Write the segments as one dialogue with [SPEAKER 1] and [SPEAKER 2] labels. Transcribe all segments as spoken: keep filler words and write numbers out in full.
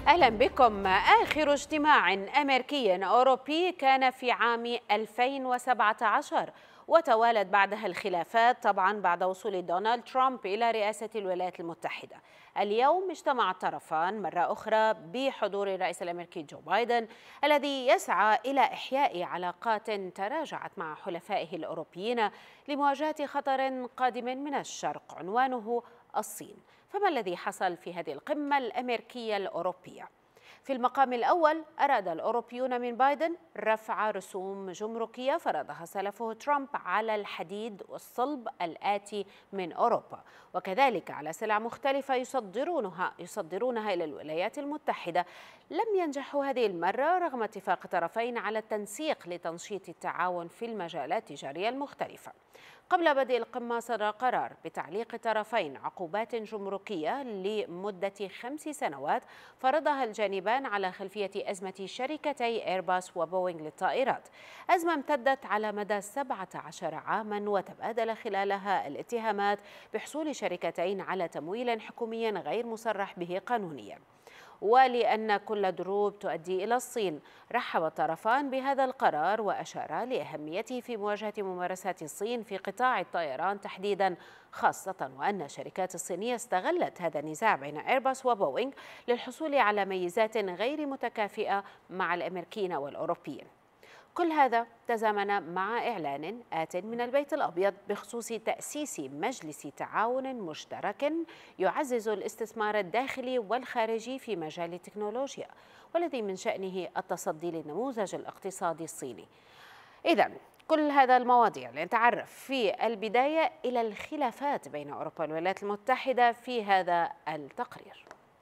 [SPEAKER 1] أهلا بكم. آخر اجتماع أمريكي أوروبي كان في عام ألفين وسبعة عشر، وتوالت بعدها الخلافات طبعا بعد وصول دونالد ترامب إلى رئاسة الولايات المتحدة. اليوم اجتمع الطرفان مرة أخرى بحضور الرئيس الأمريكي جو بايدن الذي يسعى إلى إحياء علاقات تراجعت مع حلفائه الأوروبيين لمواجهة خطر قادم من الشرق عنوانه الصين. فما الذي حصل في هذه القمة الأمريكية الأوروبية؟ في المقام الأول أراد الأوروبيون من بايدن رفع رسوم جمركية فرضها سلفه ترامب على الحديد والصلب الآتي من أوروبا، وكذلك على سلع مختلفة يصدرونها يصدرونها إلى الولايات المتحدة. لم ينجحوا هذه المرة رغم اتفاق الطرفين على التنسيق لتنشيط التعاون في المجالات التجارية المختلفة. قبل بدء القمة صدر قرار بتعليق الطرفين عقوبات جمركية لمدة خمس سنوات فرضها الجانبان على خلفية أزمة شركتي إيرباص وبوينغ للطائرات، أزمة امتدت على مدى سبعة عشر عاما وتبادل خلالها الاتهامات بحصول شركتين على تمويل حكومي غير مصرح به قانونيا. ولأن كل دروب تؤدي إلى الصين، رحب الطرفان بهذا القرار وأشارا لأهميته في مواجهة ممارسات الصين في قطاع الطيران تحديدا، خاصة وأن الشركات الصينية استغلت هذا النزاع بين إيرباص وبوينغ للحصول على ميزات غير متكافئة مع الأمريكيين والأوروبيين. كل هذا تزامن مع إعلان آت من البيت الأبيض بخصوص تأسيس مجلس تعاون مشترك يعزز الاستثمار الداخلي والخارجي في مجال التكنولوجيا، والذي من شأنه التصدي للنموذج الاقتصادي الصيني. إذن كل هذا المواضيع لنتعرف في البداية إلى الخلافات بين أوروبا والولايات المتحدة في هذا التقرير.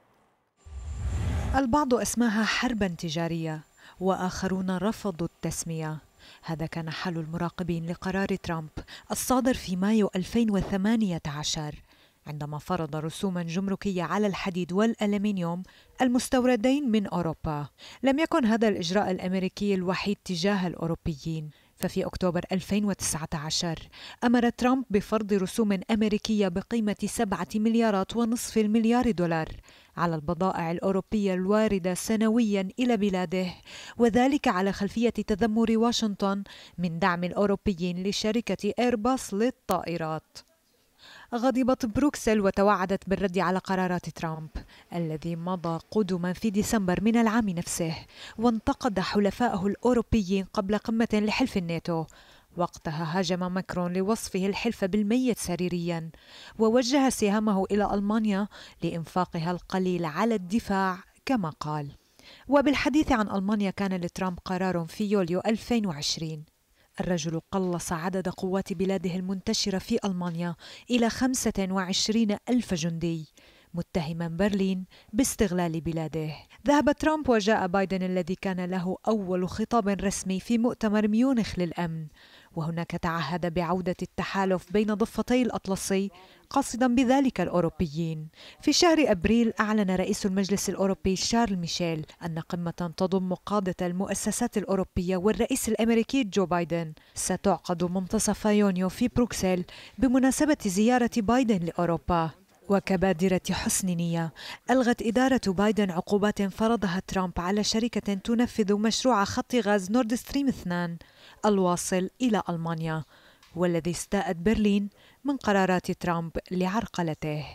[SPEAKER 2] البعض أسماها حربا تجارية وآخرون رفضوا التسمية. هذا كان حال المراقبين لقرار ترامب الصادر في مايو ألفين وثمانية عشر عندما فرض رسوما جمركية على الحديد والألمنيوم المستوردين من أوروبا. لم يكن هذا الإجراء الأمريكي الوحيد تجاه الأوروبيين، ففي أكتوبر ألفين وتسعة عشر أمر ترامب بفرض رسوم أمريكية بقيمة سبعة مليارات ونصف المليار دولار على البضائع الأوروبية الواردة سنويا إلى بلاده، وذلك على خلفية تذمر واشنطن من دعم الأوروبيين لشركة إيرباص للطائرات. غضبت بروكسل وتوعدت بالرد على قرارات ترامب الذي مضى قدما في ديسمبر من العام نفسه، وانتقد حلفائه الأوروبيين قبل قمة لحلف الناتو. وقتها هاجم ماكرون لوصفه الحلف بالميت سريريا، ووجه سهامه إلى ألمانيا لإنفاقها القليل على الدفاع كما قال. وبالحديث عن ألمانيا، كان لترامب قرار في يوليو ألفين وعشرين. الرجل قلص عدد قوات بلاده المنتشرة في ألمانيا إلى خمسة وعشرين ألف جندي، متهما برلين باستغلال بلاده. ذهب ترامب وجاء بايدن الذي كان له أول خطاب رسمي في مؤتمر ميونخ للأمن، وهناك تعهد بعودة التحالف بين ضفتي الأطلسي قاصدا بذلك الأوروبيين. في شهر أبريل أعلن رئيس المجلس الأوروبي شارل ميشيل أن قمة تضم قادة المؤسسات الأوروبية والرئيس الأمريكي جو بايدن ستعقد منتصف يونيو في بروكسل بمناسبة زيارة بايدن لأوروبا. وكبادرة حسن نية، ألغت إدارة بايدن عقوبات فرضها ترامب على شركة تنفذ مشروع خط غاز نورد ستريم اثنين الواصل إلى ألمانيا، والذي استاءت برلين من قرارات ترامب لعرقلته.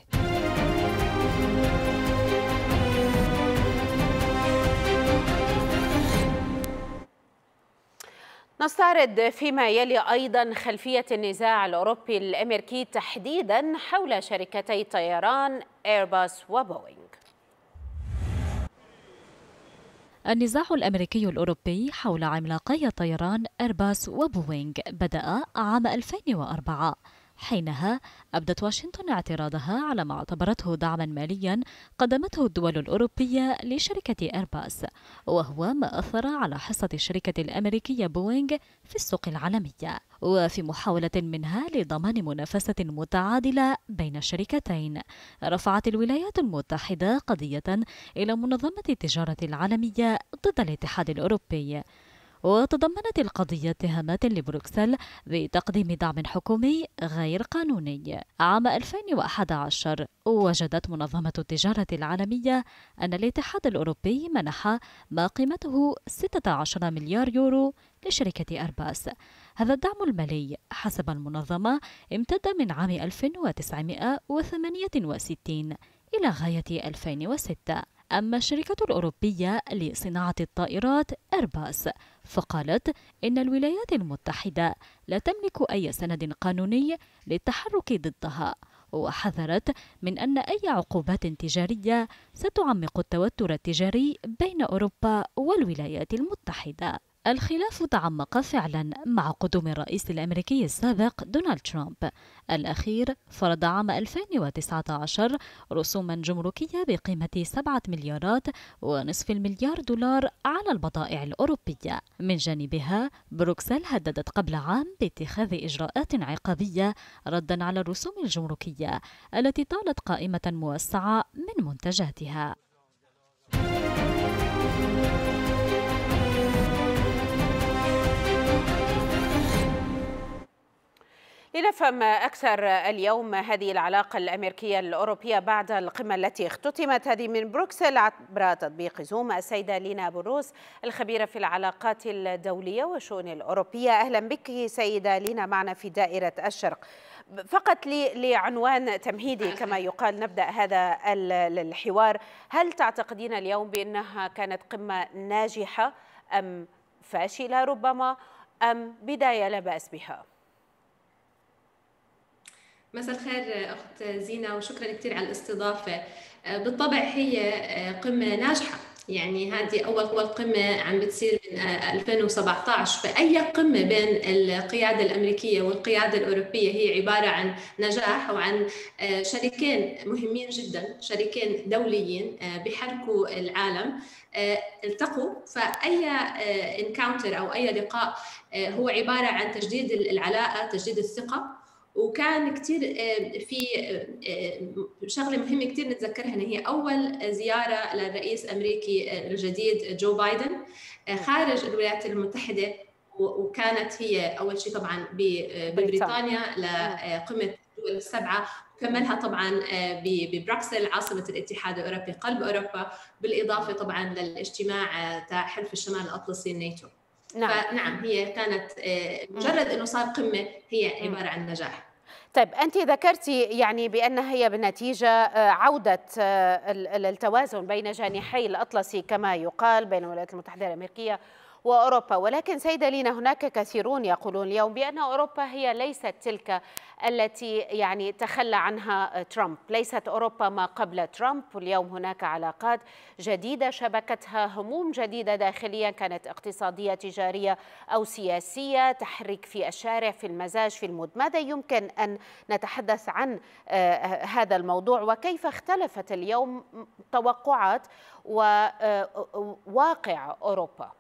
[SPEAKER 1] نستعرض فيما يلي أيضا خلفية النزاع الأوروبي الأمريكي تحديدا حول شركتي طيران إيرباص وبوينغ.
[SPEAKER 3] النزاع الأمريكي الأوروبي حول عملاقي طيران إيرباص وبوينغ بدأ عام ألفين وأربعة. حينها أبدت واشنطن اعتراضها على ما اعتبرته دعما ماليا قدمته الدول الأوروبية لشركة إيرباص، وهو ما أثر على حصة الشركة الأمريكية بوينغ في السوق العالمية، وفي محاولة منها لضمان منافسة متعادلة بين الشركتين، رفعت الولايات المتحدة قضية إلى منظمة التجارة العالمية ضد الاتحاد الأوروبي. وتضمنت القضية اتهامات لبروكسل بتقديم دعم حكومي غير قانوني. عام ألفين وأحد عشر وجدت منظمة التجارة العالمية أن الاتحاد الأوروبي منح ما قيمته ستة عشر مليار يورو لشركة أرباس. هذا الدعم المالي حسب المنظمة امتد من عام ألف وتسعمائة وثمانية وستين إلى غاية ألفين وستة. أما الشركة الأوروبية لصناعة الطائرات أرباس فقالت إن الولايات المتحدة لا تملك أي سند قانوني للتحرك ضدها، وحذرت من أن أي عقوبات تجارية ستعمق التوتر التجاري بين أوروبا والولايات المتحدة. الخلاف تعمق فعلا مع قدوم الرئيس الأمريكي السابق دونالد ترامب. الأخير فرض عام ألفين وتسعة عشر رسوما جمركية بقيمة سبعة مليارات ونصف المليار دولار على البضائع الأوروبية. من جانبها بروكسل هددت قبل عام باتخاذ إجراءات عقابية ردا على الرسوم الجمركية التي طالت قائمة موسعة من منتجاتها.
[SPEAKER 1] لنفهم أكثر اليوم هذه العلاقة الأمريكية الأوروبية بعد القمة التي اختتمت هذه من بروكسل عبر تطبيق زوم، السيدة لينا أبو الروس الخبيرة في العلاقات الدولية والشؤون الأوروبية. أهلا بك سيدة لينا معنا في دائرة الشرق. فقط لعنوان تمهيدي كما يقال نبدأ هذا الحوار، هل تعتقدين اليوم بأنها كانت قمة ناجحة أم فاشلة ربما أم بداية لا بأس بها؟
[SPEAKER 4] مساء الخير أخت زينة وشكرا كثير على الاستضافة. بالطبع هي قمة ناجحة، يعني هذه أول أول قمة عم بتصير من ألفين وسبعة عشر، فأي قمة بين القيادة الأمريكية والقيادة الأوروبية هي عبارة عن نجاح وعن شريكين مهمين جدا، شريكين دوليين بيحركوا العالم التقوا. فأي انكاونتر أو أي لقاء هو عبارة عن تجديد العلاقة، تجديد الثقة. وكان كتير في شغلة مهمة كتير نتذكرها، إن هي أول زيارة للرئيس الأمريكي الجديد جو بايدن خارج الولايات المتحدة، وكانت هي أول شيء طبعا ببريطانيا لقمة الدول السبعة، وكملها طبعا ببروكسل عاصمة الاتحاد الأوروبي قلب أوروبا، بالإضافة طبعا للاجتماع تاع حلف الشمال الأطلسي الناتو. نعم. فنعم هي كانت مجرد أنه صار قمة هي عبارة عن نجاح.
[SPEAKER 1] طيب أنت ذكرتي يعني بأن هي بالنتيجة عودة التوازن بين جانحي الأطلسي كما يقال بين الولايات المتحدة الأمريكية وأوروبا، ولكن سيدة لينا هناك كثيرون يقولون اليوم بأن أوروبا هي ليست تلك التي يعني تخلى عنها ترامب، ليست أوروبا ما قبل ترامب، واليوم هناك علاقات جديدة شبكتها هموم جديدة داخليا، كانت اقتصادية تجارية أو سياسية، تحرك في الشارع في المزاج في المود. ماذا يمكن أن نتحدث عن هذا الموضوع وكيف اختلفت اليوم توقعات وواقع أوروبا؟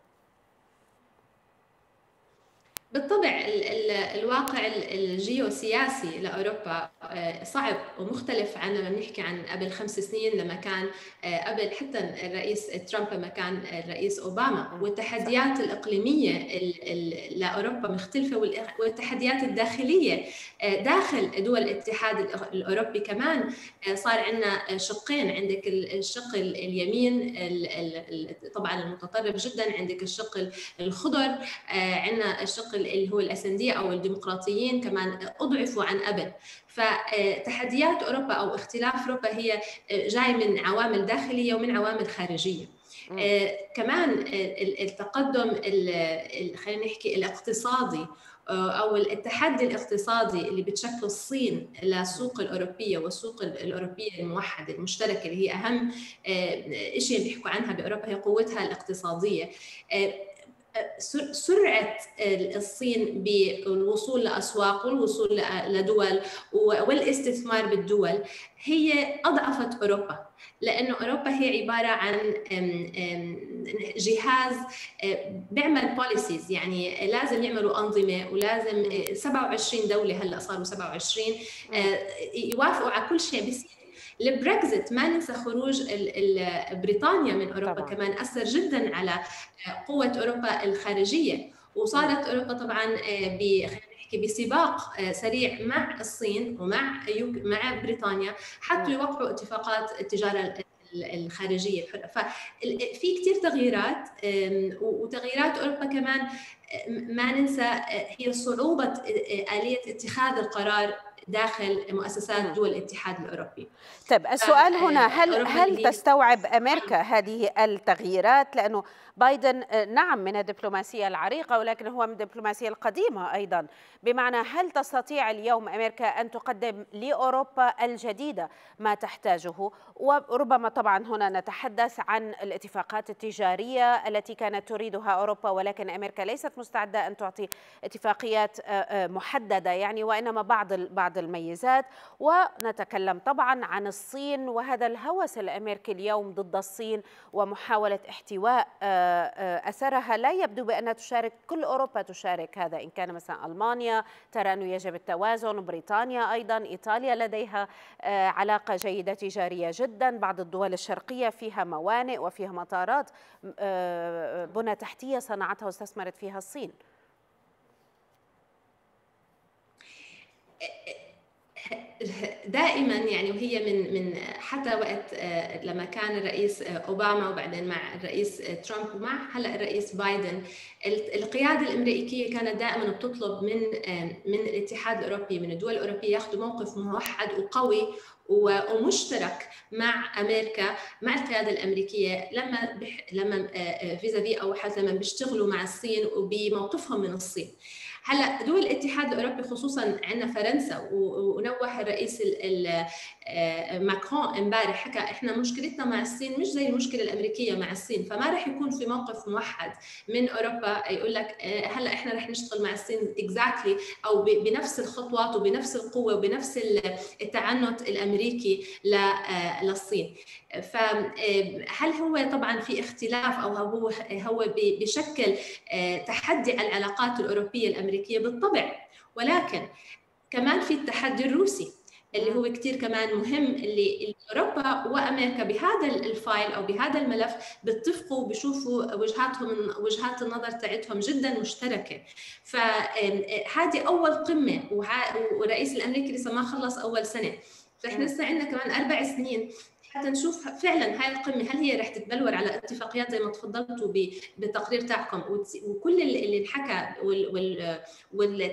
[SPEAKER 4] بالطبع ال ال الواقع الجيوسياسي لأوروبا صعب ومختلف عن لما بنحكي عن قبل خمس سنين لما كان قبل حتى الرئيس ترامب لما كان الرئيس أوباما، والتحديات الإقليمية لأوروبا مختلفة، والتحديات الداخلية داخل دول الاتحاد الأوروبي كمان صار عندنا شقين، عندك الشق اليمين طبعا المتطرف جدا، عندك الشق الخضر، عندنا الشق اللي هو الأسندية أو الديمقراطيين كمان أضعفوا عن قبل. فتحديات أوروبا أو اختلاف أوروبا هي جاي من عوامل داخلية ومن عوامل خارجية. آه كمان التقدم خلينا نحكي الاقتصادي أو التحدي الاقتصادي اللي بتشكل الصين للسوق الأوروبية والسوق الأوروبية الموحدة المشتركة اللي هي أهم شيء بيحكوا عنها بأوروبا هي قوتها الاقتصادية. آه سرعة الصين بالوصول لأسواق والوصول لدول والاستثمار بالدول هي أضعفت أوروبا، لأنه أوروبا هي عبارة عن جهاز بيعمل بوليسيز، يعني لازم يعملوا أنظمة ولازم سبعة وعشرين دولة هلأ صاروا سبعة وعشرين يوافقوا على كل شيء بيصير. البريكزيت ما ننسى خروج ال ال بريطانيا من أوروبا طبعا. كمان أثر جدا على قوة أوروبا الخارجية، وصارت أوروبا طبعا بسباق سريع مع الصين ومع مع بريطانيا حتى يوقعوا اتفاقات التجارة الخارجية الحرة. ففي كتير تغييرات، وتغييرات أوروبا كمان ما ننسى هي صعوبة آلية اتخاذ القرار داخل مؤسسات دول الاتحاد الأوروبي.
[SPEAKER 1] طيب السؤال هنا، هل هل تستوعب أمريكا هذه التغييرات؟ لأنه بايدن نعم من الدبلوماسية العريقة، ولكن هو من الدبلوماسية القديمة أيضا، بمعنى هل تستطيع اليوم أمريكا أن تقدم لأوروبا الجديدة ما تحتاجه؟ وربما طبعا هنا نتحدث عن الاتفاقات التجارية التي كانت تريدها أوروبا، ولكن أمريكا ليست مستعدة أن تعطي اتفاقيات محددة يعني، وإنما بعض بعض الميزات. ونتكلم طبعا عن الصين وهذا الهوس الأمريكي اليوم ضد الصين ومحاولة احتواء أثرها. لا يبدو بأنها تشارك، كل أوروبا تشارك هذا، إن كان مثلا ألمانيا ترى أنه يجب التوازن، بريطانيا أيضا، إيطاليا لديها علاقة جيدة تجارية جدا، بعض الدول الشرقية فيها موانئ وفيها مطارات بنى تحتية صنعتها واستثمرت فيها الصين.
[SPEAKER 4] دائما يعني، وهي من من حتى وقت لما كان الرئيس اوباما وبعدين مع الرئيس ترامب ومع هلا الرئيس بايدن، القياده الامريكيه كانت دائما بتطلب من من الاتحاد الاوروبي، من الدول الاوروبيه ياخذوا موقف موحد وقوي ومشترك مع امريكا، مع القياده الامريكيه لما بح لما فيزافي او حتى لما بيشتغلوا مع الصين وبموقفهم من الصين. هلا دول الاتحاد الاوروبي خصوصا عندنا فرنسا، ونوه الرئيس ماكرون امبارح حكى احنا مشكلتنا مع الصين مش زي المشكله الامريكيه مع الصين، فما راح يكون في موقف موحد من اوروبا يقول لك هلا احنا راح نشتغل مع الصين اكزاكتلي او بنفس الخطوات وبنفس القوه وبنفس التعنت الامريكي للصين. فهل هو طبعا في اختلاف او هو هو بشكل تحدي على العلاقات الاوروبيه الامريكيه؟ بالطبع، ولكن كمان في التحدي الروسي اللي هو كتير كمان مهم، اللي اوروبا وامريكا بهذا الفايل او بهذا الملف بيتفقوا وبيشوفوا وجهاتهم وجهات النظر تاعتهم جدا مشتركه. فهذه اول قمه، والرئيس الامريكي لسه ما خلص اول سنه، فاحنا لسه عندنا كمان اربع سنين حتى نشوف فعلا هاي القمه هل هي رح تتبلور على اتفاقيات زي ما تفضلتوا بالتقرير تاعكم، وكل اللي انحكى وال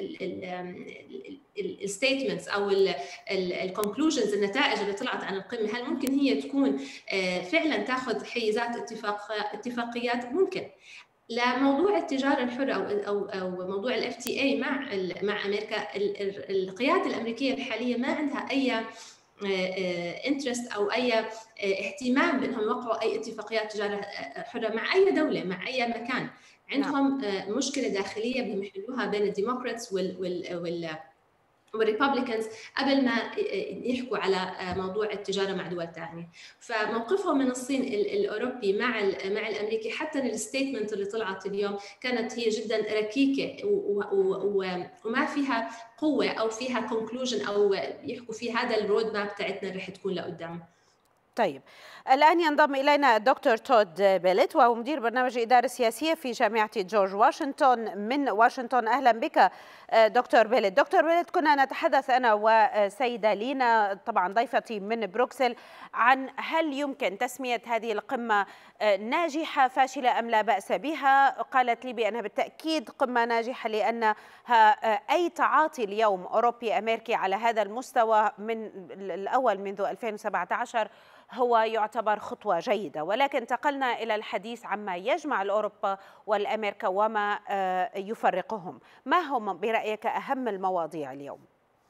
[SPEAKER 4] الستيتمنتس او الكونكلوجنز، النتائج اللي طلعت عن القمه، هل ممكن هي تكون فعلا تاخذ حيزات اتفاق اتفاقيات؟ ممكن. لموضوع التجاره الحره او او او موضوع الاف تي اي مع مع امريكا، القياده الامريكيه الحاليه ما عندها اي انترست او اي اهتمام بانهم يوقعوا اي اتفاقيات تجاره حره مع اي دوله مع اي مكان. عندهم مشكله داخليه بدهم يحلوها بين الديمقراطس وال وال والريبابليكانز قبل ما يحكوا على موضوع التجاره مع دول ثانيه. فموقفهم من الصين الاوروبي مع مع الامريكي، حتى الستيتمنت اللي طلعت اليوم كانت هي جدا ركيكه وما فيها قوه او فيها كونكلوجن او يحكوا في هذا الرود ماب تاعتنا رح تكون لقدام.
[SPEAKER 1] طيب الآن ينضم إلينا الدكتور تود بيلت، وهو مدير برنامج الإدارة السياسية في جامعة جورج واشنطن من واشنطن. أهلا بك دكتور بيلت. دكتور بيلت، كنا نتحدث أنا وسيدة لينا طبعا ضيفتي من بروكسل عن هل يمكن تسمية هذه القمة ناجحة فاشلة أم لا بأس بها. قالت لي بأنها بالتأكيد قمة ناجحة، لأنها أي تعاطي اليوم أوروبي أمريكي على هذا المستوى من الأول منذ ألفين وسبعة عشر هو يعتبر خطوة جيدة. ولكن انتقلنا إلى الحديث عما يجمع الأوروبا والأمريكا وما يفرقهم. ما هم برأيك أهم المواضيع اليوم؟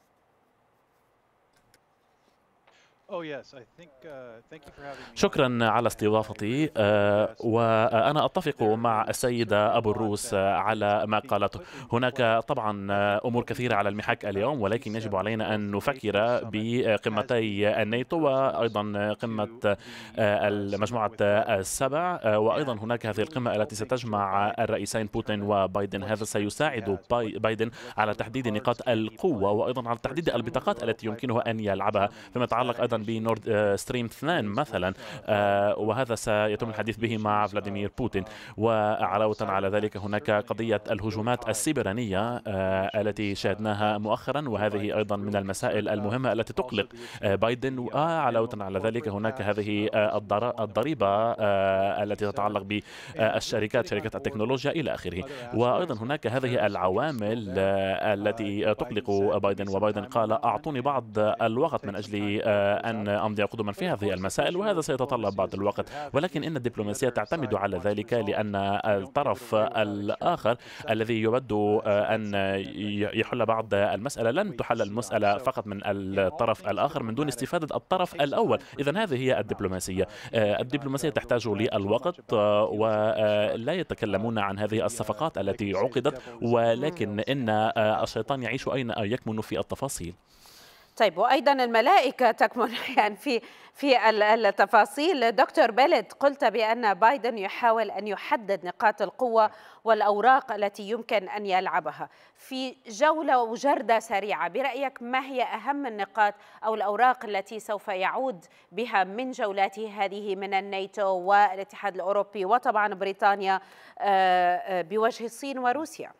[SPEAKER 5] شكرا على استضافتي، وأنا أتفق مع السيدة أبو الروس على ما قالته. هناك طبعا أمور كثيرة على المحك اليوم، ولكن يجب علينا أن نفكر بقمتي الناتو وأيضا قمة المجموعة السبع، وأيضا هناك هذه القمة التي ستجمع الرئيسين بوتين وبايدن. هذا سيساعد بايدن على تحديد نقاط القوة وأيضا على تحديد البطاقات التي يمكنه أن يلعبها، فيما يتعلق أيضا بنورد ستريم اثنين مثلا، وهذا سيتم الحديث به مع فلاديمير بوتين. وعلاوة على ذلك هناك قضية الهجومات السيبرانية التي شاهدناها مؤخرا، وهذه أيضا من المسائل المهمة التي تقلق بايدن. وعلاوة على ذلك هناك هذه الضريبة التي تتعلق بالشركات، شركات التكنولوجيا إلى آخره. وأيضا هناك هذه العوامل التي تقلق بايدن، وبايدن قال أعطوني بعض الوقت من أجل أن أمضي قدما في هذه المسائل، وهذا سيتطلب بعض الوقت. ولكن إن الدبلوماسية تعتمد على ذلك، لأن الطرف الآخر الذي يود أن يحل بعض المسألة لن تحل المسألة فقط من الطرف الآخر من دون استفادة الطرف الأول. إذن هذه هي الدبلوماسية. الدبلوماسية تحتاج للوقت، ولا يتكلمون عن هذه الصفقات التي عقدت، ولكن إن الشيطان يعيش أين يكمن في التفاصيل.
[SPEAKER 1] طيب، وأيضا الملائكة تكمن يعني في في التفاصيل. دكتور بيلت، قلت بأن بايدن يحاول أن يحدد نقاط القوة والأوراق التي يمكن أن يلعبها. في جولة وجردة سريعة، برأيك ما هي أهم النقاط أو الأوراق التي سوف يعود بها من جولاته هذه من الناتو والاتحاد الأوروبي وطبعا بريطانيا بوجه الصين وروسيا؟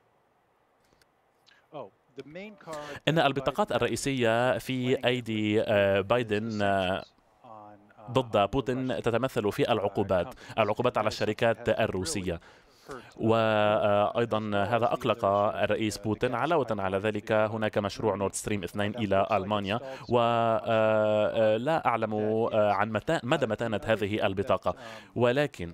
[SPEAKER 5] إن البطاقات الرئيسية في أيدي بايدن ضد بوتين تتمثل في العقوبات العقوبات على الشركات الروسية، وأيضا هذا أقلق الرئيس بوتين. علاوة على ذلك هناك مشروع نورد ستريم اثنين إلى ألمانيا، ولا أعلم عن مدى متانة هذه البطاقة، ولكن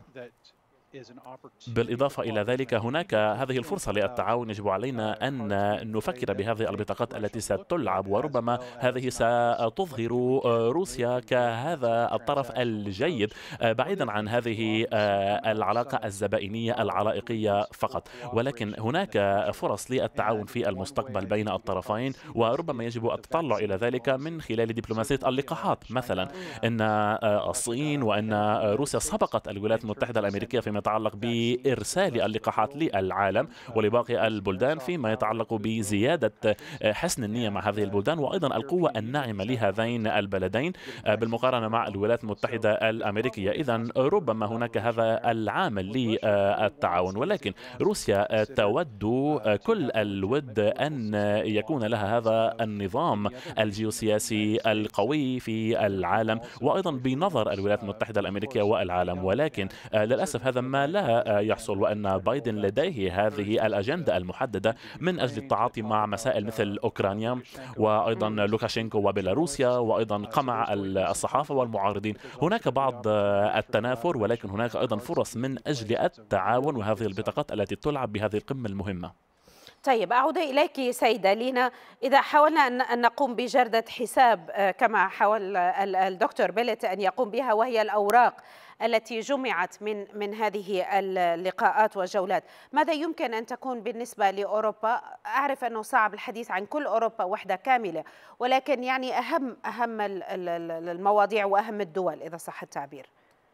[SPEAKER 5] بالإضافة إلى ذلك هناك هذه الفرصة للتعاون. يجب علينا أن نفكر بهذه البطاقات التي ستلعب، وربما هذه ستظهر روسيا كهذا الطرف الجيد بعيدا عن هذه العلاقة الزبائنية العلائقية فقط. ولكن هناك فرص للتعاون في المستقبل بين الطرفين، وربما يجب التطلع إلى ذلك من خلال دبلوماسية اللقاحات. مثلا إن الصين وأن روسيا سبقت الولايات المتحدة الأمريكية فيما يتعلق بإرسال اللقاحات للعالم ولباقي البلدان، فيما يتعلق بزيادة حسن النية مع هذه البلدان، وأيضا القوة الناعمة لهذين البلدين بالمقارنة مع الولايات المتحدة الأمريكية. إذن ربما هناك هذا العامل للتعاون، ولكن روسيا تود كل الود أن يكون لها هذا النظام الجيوسياسي القوي في العالم، وأيضا بنظر الولايات المتحدة الأمريكية والعالم. ولكن للأسف هذا ما لا يحصل، وأن بايدن لديه هذه الأجندة المحددة من أجل التعاطي مع مسائل مثل أوكرانيا، وأيضا لوكاشينكو وبيلاروسيا، وأيضا قمع الصحافة والمعارضين. هناك بعض التنافر، ولكن هناك أيضا فرص من أجل التعاون، وهذه البطاقات التي تلعب بهذه القمة المهمة.
[SPEAKER 1] طيب، أعود إليك سيدة لينا. إذا حاولنا أن نقوم بجردة حساب كما حاول الدكتور بيلت أن يقوم بها، وهي الأوراق التي جمعت من من هذه اللقاءات والجولات، ماذا يمكن أن تكون بالنسبة لأوروبا؟ أعرف أنه صعب الحديث عن كل أوروبا وحدة كاملة، ولكن يعني أهم أهم المواضيع وأهم الدول إذا صح التعبير.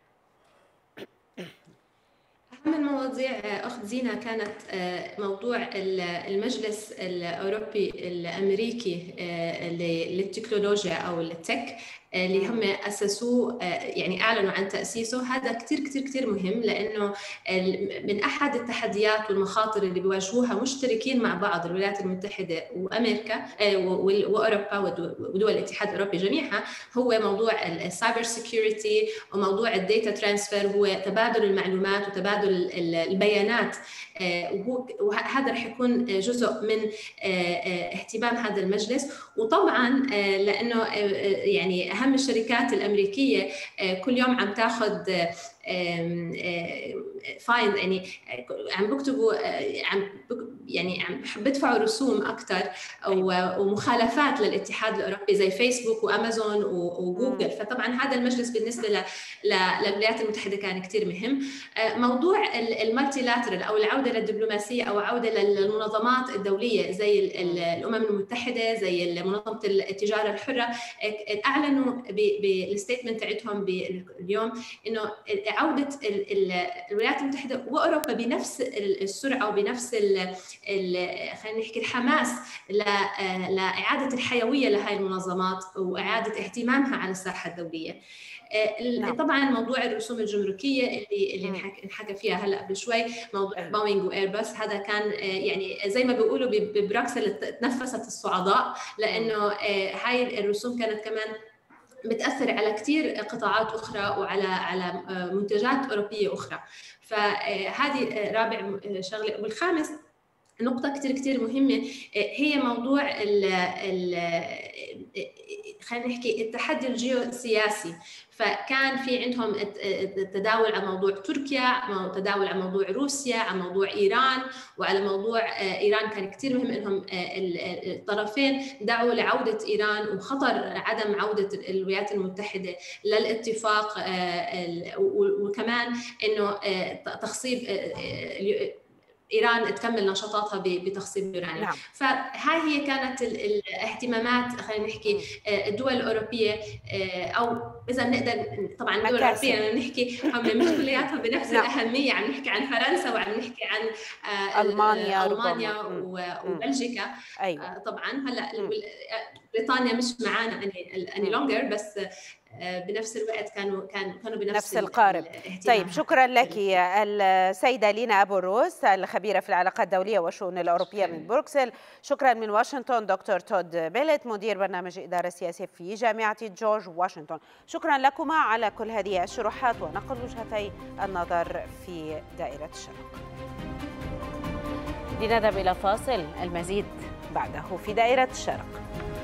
[SPEAKER 4] أهم المواضيع أخت زينة كانت موضوع المجلس الأوروبي الأمريكي للتكنولوجيا أو التك اللي هم أسسوه، يعني أعلنوا عن تأسيسه. هذا كتير كتير كتير مهم، لأنه من أحد التحديات والمخاطر اللي بيواجهوها مشتركين مع بعض الولايات المتحدة وأمريكا وأوروبا ودول الاتحاد الأوروبي جميعها، هو موضوع السايبر سيكيورتي وموضوع الداتا ترانسفير، هو تبادل المعلومات وتبادل البيانات، وهذا رح يكون جزء من اهتمام هذا المجلس. وطبعا لأنه يعني أهم الشركات الأمريكية كل يوم عم تاخذ فاين، يعني عم بكتبوا عم يعني عم بدفعوا رسوم أكثر ومخالفات للاتحاد الأوروبي زي فيسبوك وأمازون وجوجل. فطبعا هذا المجلس بالنسبة للولايات المتحدة كان كتير مهم. موضوع المالتي لاترال أو العودة للدبلوماسية أو عودة للمنظمات الدولية زي الأمم المتحدة، زي منظمة التجارة الحرة، أعلنوا بالستيتمنت تاعتهم اليوم إنه عودة الولايات المتحدة وأوروبا بنفس السرعة وبنفس خلينا نحكي الحماس لإعادة الحيوية لهذه المنظمات وإعادة اهتمامها على الساحة الدولية. نعم. طبعا موضوع الرسوم الجمركيه اللي اللي انحكى فيها هلا قبل شوي، موضوع بوينغ وايرباص، هذا كان يعني زي ما بيقولوا ببراكسل تنفست الصعداء، لانه هاي الرسوم كانت كمان بتاثر على كثير قطاعات اخرى وعلى على منتجات اوروبيه اخرى. فهذه رابع شغله. والخامس نقطة كتير كتير مهمة هي موضوع ال ال خلينا نحكي التحدي الجيوسياسي. فكان في عندهم التداول على موضوع تركيا، تداول على موضوع روسيا، على موضوع إيران، وعلى موضوع إيران كان كتير مهم إنهم الطرفين دعوا لعودة إيران وخطر عدم عودة الولايات المتحدة للاتفاق، وكمان إنه تخصيب إيران تكمل نشاطاتها بتخصيب اليورانيوم. نعم. فهاي هي كانت الاهتمامات خلينا نحكي الدول الأوروبية، أو إذا نقدر طبعا الدول الأوروبية نحكي هم مش كلياتها بنفس نعم. الأهمية. عم نحكي عن فرنسا وعم نحكي عن
[SPEAKER 1] ألمانيا
[SPEAKER 4] ألمانيا وبلجيكا. أيوة. طبعا هلا بريطانيا مش معانا أني أني لونجر، بس بنفس الوقت كانوا كانوا كانوا بنفس
[SPEAKER 1] نفس القارب. طيب شكرا لك السيدة لينا أبو الروس، الخبيرة في العلاقات الدولية والشؤون الأوروبية من بروكسل. شكرا من واشنطن دكتور تود بيلت، مدير برنامج إدارة سياسية في جامعة جورج واشنطن. شكرا لكما على كل هذه الشروحات ونقل وجهتي النظر في دائرة الشرق. لنذهب إلى فاصل، المزيد بعده في دائرة الشرق.